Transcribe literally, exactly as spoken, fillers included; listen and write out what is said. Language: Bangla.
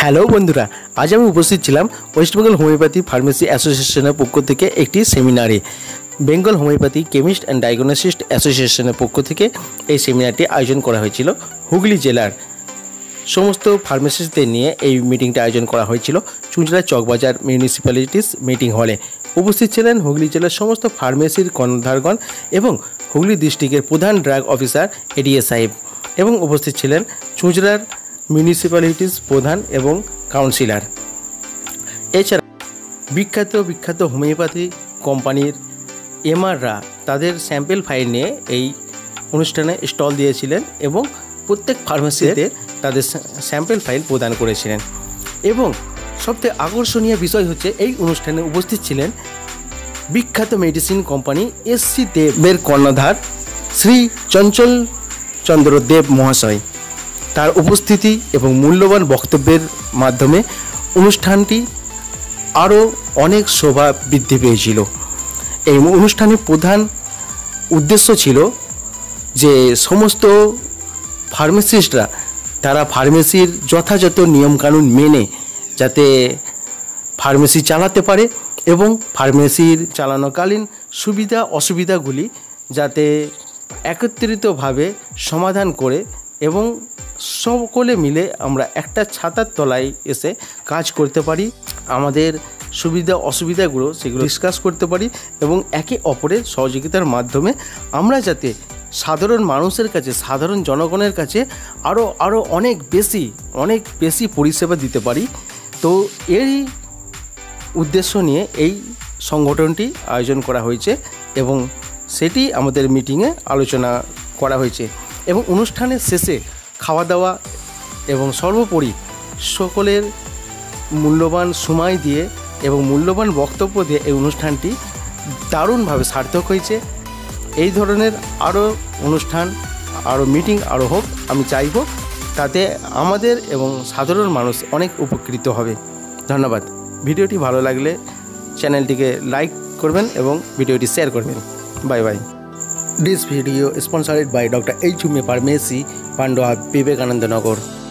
হ্যালো বন্ধুরা, আজ আমি উপস্থিত ছিলাম ওয়েস্ট বেঙ্গল হোমিওপ্যাথি ফার্মেসি অ্যাসোসিয়েশনের পক্ষ থেকে একটি সেমিনারে। Bengal homeopathy chemist and diagnostics অ্যাসোসিয়েশনের পক্ষ থেকে এই সেমিনারটি আয়োজন করা হয়েছিল। হুগলি জেলার সমস্ত ফার্মেসিস্টদের নিয়ে এই মিটিংটা আয়োজন করা হয়েছিল চুঁচড়া চকবাজার মিউনিসিপ্যালিটিস মিটিং হলে। উপস্থিত ছিলেন হুগলি জেলার সমস্ত ফার্মেসির কর্ণধারগণ এবং হুগলি ডিস্ট্রিক্টের প্রধান ড্রাগ অফিসার এডিএ সাহেব, এবং উপস্থিত ছিলেন চুঁচড়ার মিউনিসিপ্যালিটিস প্রধান এবং কাউন্সিলর। এছাড়া বিখ্যাত বিখ্যাত হোমিওপ্যাথি কোম্পানির এমআররা তাদের স্যাম্পেল ফাইল নিয়ে এই অনুষ্ঠানে স্টল দিয়েছিলেন এবং প্রত্যেক ফার্মেসিতে তাদের স্যাম্পেল ফাইল প্রদান করেছিলেন। এবং সবথেকে আকর্ষণীয় বিষয় হচ্ছে এই অনুষ্ঠানে উপস্থিত ছিলেন বিখ্যাত মেডিসিন কোম্পানি এসসি দেবের কর্ণধার শ্রী চঞ্চল চন্দ্র দেব মহাশয়। তার উপস্থিতি এবং মূল্যবান বক্তব্যের মাধ্যমে অনুষ্ঠানটি আরও অনেক শোভা বৃদ্ধি পেয়েছিল। এই অনুষ্ঠানের প্রধান উদ্দেশ্য ছিল যে সমস্ত ফার্মাসিস্টরা তারা ফার্মেসির যথাযথ নিয়মকানুন মেনে যাতে ফার্মেসি চালাতে পারে এবং ফার্মেসির চালানোকালীন সুবিধা অসুবিধাগুলি যাতে একত্রিতভাবে সমাধান করে এবং সকলে মিলে আমরা একটা ছাতার তলায় এসে কাজ করতে পারি, আমাদের সুবিধা অসুবিধাগুলো সেগুলো ডিসকাস করতে পারি এবং একে অপরের সহযোগিতার মাধ্যমে আমরা যাতে সাধারণ মানুষের কাছে সাধারণ জনগণের কাছে আরও আরও অনেক বেশি অনেক বেশি পরিষেবা দিতে পারি। তো এই উদ্দেশ্য নিয়ে এই সংগঠনটি আয়োজন করা হয়েছে এবং সেটি আমাদের মিটিংয়ে আলোচনা করা হয়েছে। এবং অনুষ্ঠানের শেষে খাওয়া দাওয়া এবং সর্বোপরি সকলের মূল্যবান সময় দিয়ে এবং মূল্যবান বক্তব্য দিয়ে এই অনুষ্ঠানটি দারুণভাবে সার্থক হয়েছে। এই ধরনের আরও অনুষ্ঠান আরও মিটিং আরও হোক আমি চাইব, তাতে আমাদের এবং সাধারণ মানুষ অনেক উপকৃত হবে। ধন্যবাদ। ভিডিওটি ভালো লাগলে চ্যানেলটিকে লাইক করবেন এবং ভিডিওটি শেয়ার করবেন। Bye bye. This video is sponsored by Doctor H. Homoeo Pharmacy, Pandua, Vivekananda Nagar.